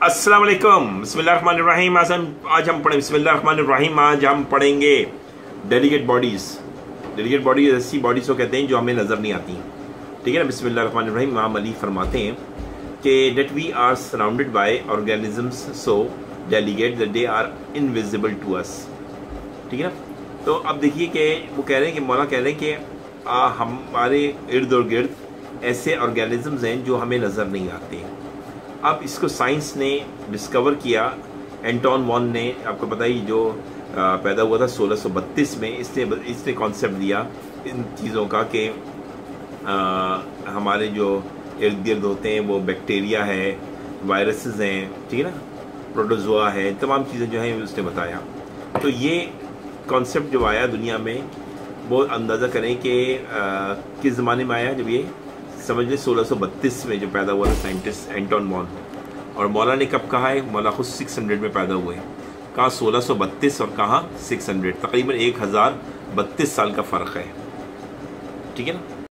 अस्सलाम वालेकुम। बिस्मिल्लाहिर्रहमानिर्रहीम। आज हम पढ़ेंगे डेलीगेट बॉडीज़। डेलीगेट बॉडीज़ ऐसी बॉडीज़ को कहते हैं जो हमें नज़र नहीं आती, ठीक है ना। बिस्मिल्लाहिर्रहमानिर्रहीम। इमाम अली फरमाते हैं कि that we are surrounded by organisms so delicate that they are invisible to us, ठीक है ना। तो अब देखिए कि वो कह रहे हैं कि मौला कह रहे हैं कि हमारे इर्द और गिर्द ऐसे ऑर्गेनिजम्स हैं जो हमें नज़र नहीं आते। अब इसको साइंस ने डिस्कवर किया। एंटोन वॉन ने, आपको पता ही, जो पैदा हुआ था 1632 में, इसने कॉन्सेप्ट दिया इन चीज़ों का कि हमारे जो इर्द गिर्द होते हैं वो बैक्टीरिया है, वायरसेस हैं, ठीक है ना, प्रोटोजोआ है, तमाम चीज़ें जो हैं उसने बताया। तो ये कॉन्सेप्ट जो आया दुनिया में, वो अंदाज़ा करें कि किस ज़माने में आया। जब ये समझ लें 1632 में जो पैदा हुआ था साइंटिस्ट एंटोन वॉन। और मौला ने कब कहा है? मौला खुद 600 में पैदा हुए। कहाँ 1632 और कहाँ 600, तकरीबन 1032 साल का फ़र्क है, ठीक है ना।